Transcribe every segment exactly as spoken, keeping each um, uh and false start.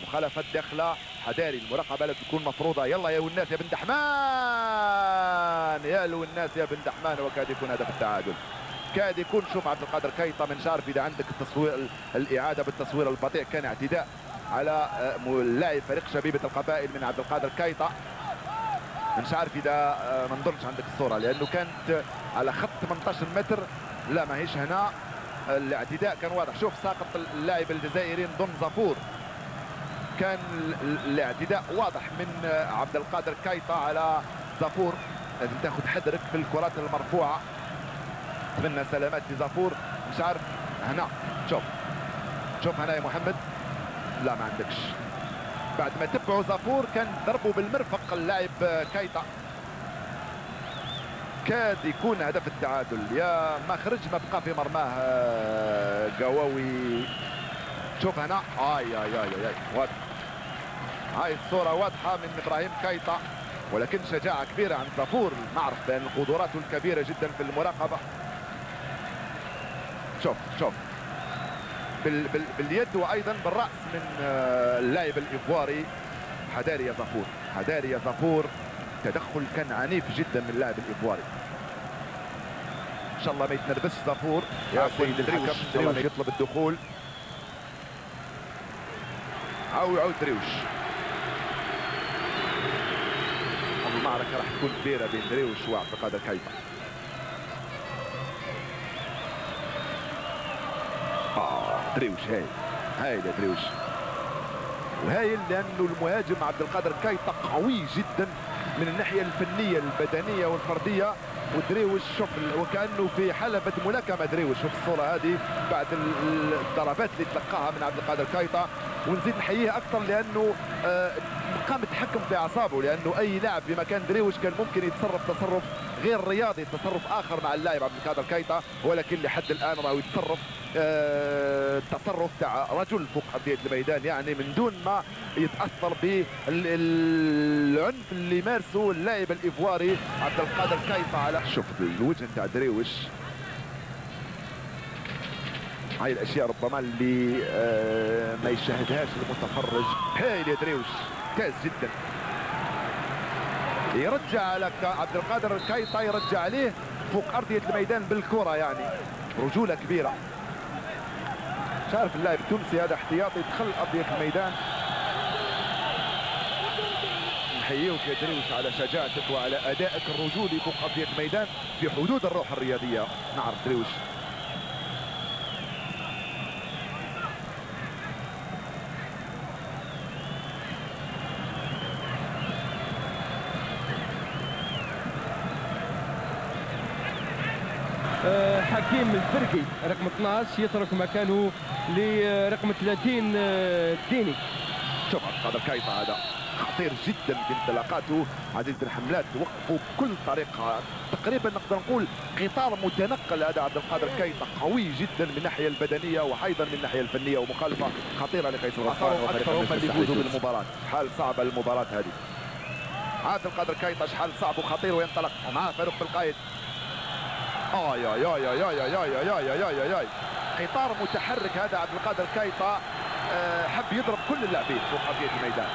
مخالفات داخله حذاري، المراقبه لازم تكون مفروضه. يلا يا والناس يا بن دحمان، يا لو الناس يا بن دحمان، وكاد يكون هدف التعادل. كاد يكون. شوف عبد القادر كيطه، من شارف اذا عندك التصوير الاعاده بالتصوير البطيء، كان اعتداء على لاعب فريق شبيبه القبائل من عبد القادر كيطه. مش عارف اذا ما نظنش عندك الصوره لانه كانت على خط ثمانية عشر متر. لا ماهيش هنا، الاعتداء كان واضح. شوف ساقط اللاعب الجزائري نظن زافور، كان الاعتداء واضح من عبد القادر كيطه على زافور. لازم تاخذ حذرك في الكرات المرفوعه. اتمنى سلامات لزافور. مش عارف هنا، شوف شوف هنا يا محمد، لا ما عندكش. بعد ما تبعوا زافور كان ضربوا بالمرفق اللاعب كيطه، كاد يكون هدف التعادل. يا ما خرج ما بقى في مرماه قواوي. شوف هنا، اي اي اي اي واضح، هاي الصوره واضحه من ابراهيم كيطه، ولكن شجاعه كبيره عند زافور. نعرف بان قدراته الكبيره جدا في المراقبه. شوف شوف بال بال باليد وايضا بالراس من اللاعب الايفواري. حذاري يا زافور، حذاري يا زافور، تدخل كان عنيف جدا من اللاعب الايفواري. ان شاء الله ما يتنرفزش زافور. يا سيد الحكم دريوش يطلب الدخول. او يعود دريوش. المعركه راح تكون كبيره بين دريوش وعبد القادر كيطه. اه دريوش هايل، هايل يا دريوش، وهايل لانه المهاجم عبد القادر كيطه قوي جدا من الناحيه الفنيه البدنيه والفرديه. ودريوش شوف وكانه في حلبة ملاكمة. دريوش شوف الصورة هذه بعد الضربات اللي تلقاها من عبد القادر كيطه. ونزيد نحييه اكثر لانه قام يتحكم في اعصابه، لانه اي لاعب في مكان دريوش كان ممكن يتصرف تصرف غير رياضي، تصرف اخر مع اللاعب عبد القادر كيطه، ولكن لحد الان راهو يتصرف التصرف تاع رجل فوق ارضيه الميدان، يعني من دون ما يتاثر بالعنف اللي مارسه اللاعب الايفواري عبد القادر كيطه على. شوف الوجه تاع دريوش، هاي الاشياء ربما اللي آه ما يشاهدهاش المتفرج. هايل يا دريوش، ممتاز جدا. يرجع على عبد القادر كيطه، يرجع عليه فوق ارضيه الميدان بالكره، يعني رجوله كبيره. مش عارف اللاعب التونسي هذا احتياطي دخل ارضيه الميدان. نحييك يا دريوش على شجاعتك وعلى ادائك الرجولي فوق ارضيه الميدان في حدود الروح الرياضيه. نعرف دريوش. حكيم الفرقي رقم اثناش يترك مكانه لرقم ثلاثين الديني. شوف عبد القادر كيطه هذا خطير جدا في انطلاقاته. عزيز بن حملات وقفوا بكل طريقه، تقريبا نقدر نقول قطار متنقل. هذا عبد القادر كيطه قوي جدا من الناحيه البدنيه وايضا من الناحيه الفنيه، ومخالفه خطيره لقيس الغفار وفريق هم اللي يفوزوا بالمباراه. حال صعبه المباراه هذه. عبد القادر كيطه شحال صعب وخطير، وينطلق مع فاروق بالقايد. اي اي اي اي اي اي اي اي اي اي اي قطار متحرك هذا عبد القادر كيطه. أه حب يضرب كل اللاعبين فوق ارضيه الميدان.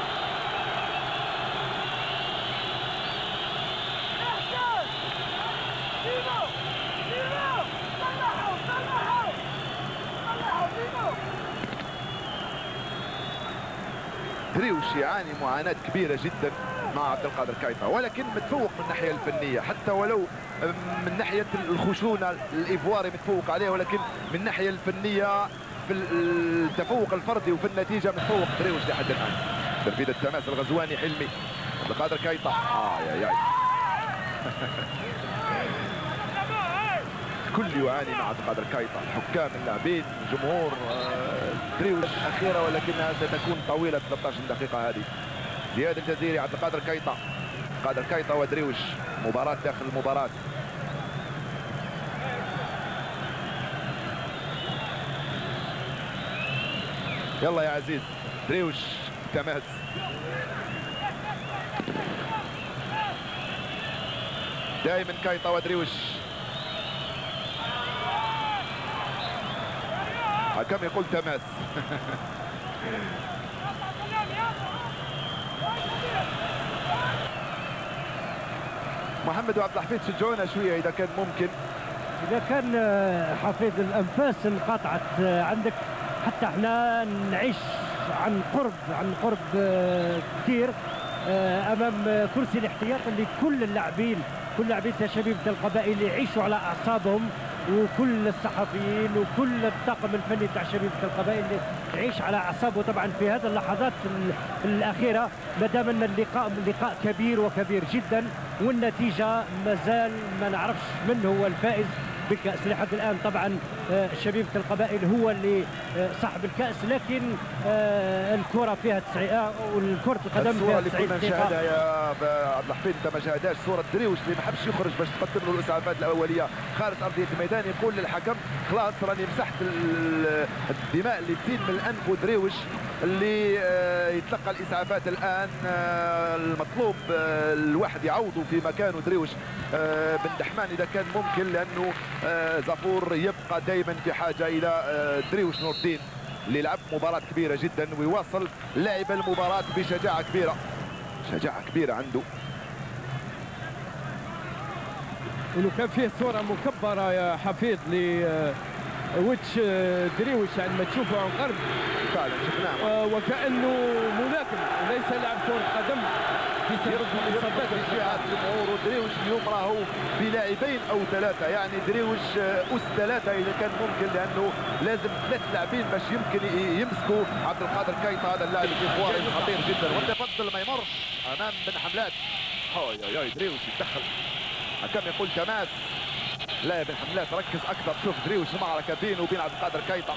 دريوش يعاني معاناه كبيره جدا مع عبد القادر كيطه، ولكن متفوق من الناحيه الفنيه، حتى ولو من ناحيه الخشونه الايفواري متفوق عليه، ولكن من الناحيه الفنيه في التفوق الفردي وفي النتيجه متفوق دريوش لحد الان. تنفيذ التماس الغزواني حلمي عبد القادر كيطه. اه يا يا الكل يعاني مع عبد القادر كيطه، الحكام، اللاعبين، الجمهور. دريوش اخيره ولكنها ستكون طويله ثلاثة عشر دقيقه هذه. زياد الجزيري، عبد القادر كيطه، قادر كيطه ودريوش، مباراة داخل المباراة. يلا يا عزيز. دريوش تماس. دائما كيطه ودريوش. حكم يقول تماس. محمد وعبد الحفيظ شجعونا شويه اذا كان ممكن. اذا كان حفيظ الانفاس انقطعت عندك حتى احنا نعيش عن قرب عن قرب كثير امام كرسي الاحتياط اللي كل اللاعبين كل لاعبين شبيبه القبائل يعيشوا على اعصابهم، وكل الصحفيين وكل الطاقم الفني تاع شبيبه القبائل يعيش على اعصابه. طبعا في هذه اللحظات الاخيره ما دام ان اللقاء لقاء كبير وكبير جدا، والنتيجه مازال ما نعرفش من هو الفائز بالكأس لحد الآن. طبعا شبيبة القبائل هو اللي صاحب الكأس، لكن الكرة فيها تسعيرة والكرة القدم فيها تسعيرة. الصورة اللي كنا نشاهدها يا عبد الحفيظ انت ما شاهدهاش، صورة دريوش اللي ما حبش يخرج باش تقدم له الإسعافات الأولية خارج أرضية الميدان، يقول للحكم خلاص راني مسحت الدماء اللي تسيل من الأنف ودريوش اللي يتلقى الإسعافات الآن. المطلوب الواحد يعوضه في مكانه دريوش بن دحمان إذا كان ممكن، لأنه زافور يبقى دائما في حاجه الى دريوش نور الدين اللي لعب مباراه كبيره جدا ويواصل لعب المباراه بشجاعه كبيره، شجاعه كبيره عنده. ولو كان فيه صوره مكبره يا حفيظ لوجه دريوش يعني ما تشوفه عن قرب فعلا شفناه وكانه ملاكم وليس لاعب كره قدم بسبب الاصابات في جهه الجمهور. ودريوش اليوم راهو بلاعبين او ثلاثه، يعني دريوش اس ثلاثه اذا كان ممكن، لانه لازم ثلاث لاعبين باش يمكن يمسكوا عبد القادر كايطا هذا اللاعب الاخواني خطير جدا. وانت فضل ما يمر امام بن حملات. هاي هاي دريوش يتدخل، حكم يقول تماس. لا يا بن حملات ركز اكثر، شوف دريوش المعركه بينه وبين عبد القادر كايطا.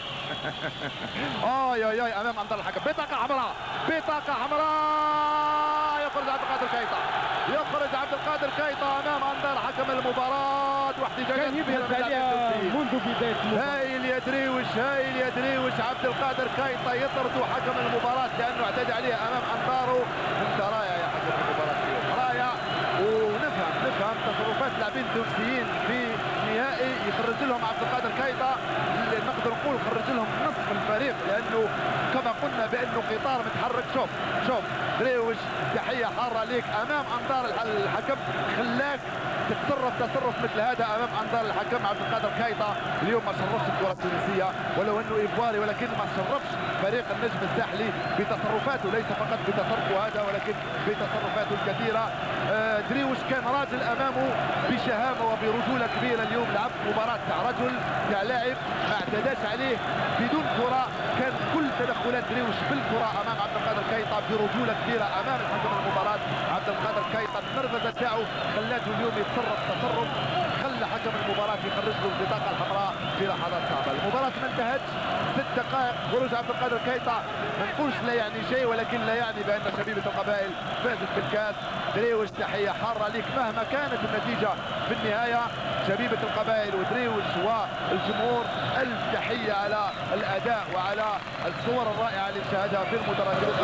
اي اي اي امام انظار الحكم، بطاقه حمراء بطاقه حمراء، يخرج عبد القادر كايطا يخرج عبد القادر كايطا امام انظار حكم المباراه. واحتجاجات كبيره منذ بدايه المباراه. هايل يا دريوش هايل يا دريوش، عبد القادر كايطا يطرد حكم المباراه لانه اعتدى عليه امام انظاره. انت رايع يا حكم المباراه اليوم، رايع. ونفهم نفهم تصرفات لاعبين تونسيين في نهائي يخرج لهم عبد القادر كايطا، نقدر نقول خرج لهم نصف الفريق، لانه كما قلنا بانه قطار متحرك. شوف شوف دريوش تحيه حاره ليك امام انظار الحكم، خلاك تتصرف تصرف مثل هذا امام انظار الحكم. عبد القادر كايطا اليوم ما شرفش الكره التونسيه ولو انه ايفواري، ولكن ما شرفش فريق النجم الساحلي بتصرفاته، ليس فقط بتصرفه هذا ولكن بتصرفاته الكثيره. دريوش كان راجل امامه بشهامه وبرجوله كبيره اليوم، لعب مباراه تاع رجل تاع لاعب ما اعتداش عليه بدون كره، كان كل تدخلات دريوش بالكره امام عبد القادر كايطا برجوله كبيره امام الحكم المباراه. عبد القادر كايطا النرفزه تاعو خلاته اليوم يتصرف تصرف خلى حكم المباراه يخرج له البطاقه الحمراء في لحظات صعبه. المباراه ما انتهتش، ست دقائق خروج عبد القادر كايطا ما نقولش لا يعني شيء، ولكن لا يعني بان شبيبه القبائل فازت بالكاس. دريوش تحيه حاره ليك مهما كانت النتيجه في النهايه. شبيبه القبائل ودريوش والجمهور الف تحيه على الاداء وعلى الصور الرائعه اللي شاهدها في المدرجات.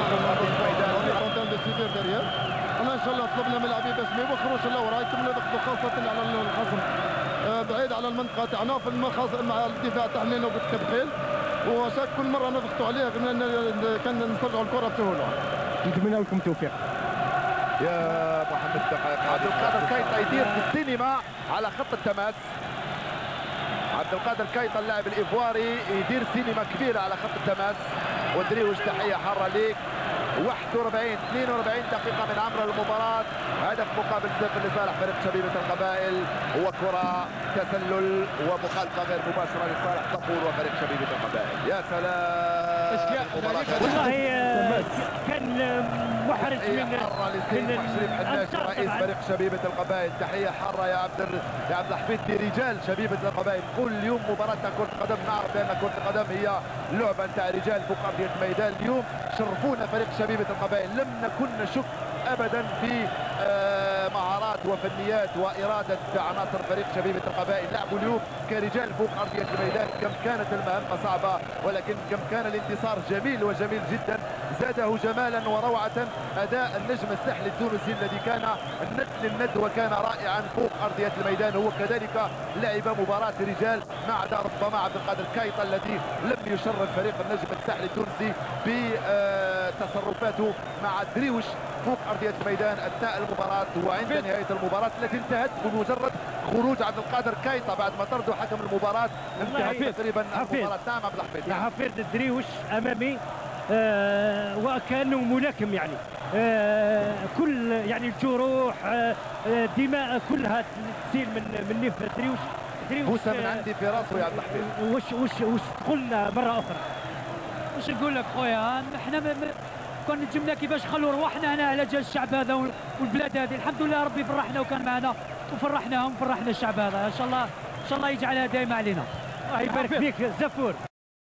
انا ان شاء الله طلبنا من اللاعبين باش ما يوخروش الاوراق يتم ضغطوا خاصه على الخصم بعيد على المنطقه تاعنا في المخاص مع الدفاع تاعنا وبالتبخيل، وشاك كل مره نضغطوا عليه كان نسترجعوا الكره بسهوله. نتمنى لكم التوفيق يا محمد. دقائق عبد القادر كايطا يدير في السينما على خط التماس. عبد القادر كايطا اللاعب الايفواري يدير سينما كبيره على خط التماس. ودريوش تحيه حاره ليك. واحد وأربعين اثنين وأربعين دقيقة من عمر المباراة، هدف مقابل صفر لصالح فريق شبيبة القبائل، وكرة تسلل ومخالفة غير مباشرة لصالح صفور وفريق شبيبة القبائل. يا سلام والله كان محرج من من شريف حناش رئيس فريق شبيبة القبائل. تحية حارة يا عبد يا عبد الحفيظ لرجال شبيبة القبائل. كل يوم مباراة كرة قدم، نعرف بأن كرة القدم هي لعبة نتاع رجال فوق أرضية الميدان. اليوم شرفونا فريق شبيبة القبائل، لم نكن نشك ابدا في مهارات وفنيات واراده عناصر فريق شبيبه القبائل. لعبوا اليوم كرجال فوق ارضيه الميدان. كم كانت المهمه صعبه، ولكن كم كان الانتصار جميل وجميل جدا، زاده جمالا وروعه اداء النجم الساحلي التونسي الذي كان الند للند وكان رائعا فوق ارضيه الميدان. هو كذلك لعب مباراه رجال ما عدا ربما عبد القادر كايطا الذي لم يشرف فريق النجم الساحلي التونسي بتصرفاته مع دريوش فوق ارضيه الميدان اثناء المباراه وعند نهايه المباراه التي انتهت بمجرد خروج عبد القادر كايطا بعد ما طرده حكم المباراه. انتهت تقريبا المباراه. نعم عبد الحفيظ. يا حفيظ الدريوش امامي آه وكانه ملاكم يعني آه كل يعني الجروح آه دماء كلها تسيل من من نيف دريوش. بوسه من عندي في راسه يا عبد الحفيظ. وش وش وش تقولنا مره اخرى؟ واش نقول لك خويا، احنا كنا جبنا كيفاش نخلوا رواحنا هنا على جال الشعب هذا والبلاد هذه. الحمد لله ربي فرحنا وكان معنا وفرحناهم، فرحنا الشعب هذا. ان شاء الله ان شاء الله يجعلها دائما علينا. الله يبارك فيك زفور.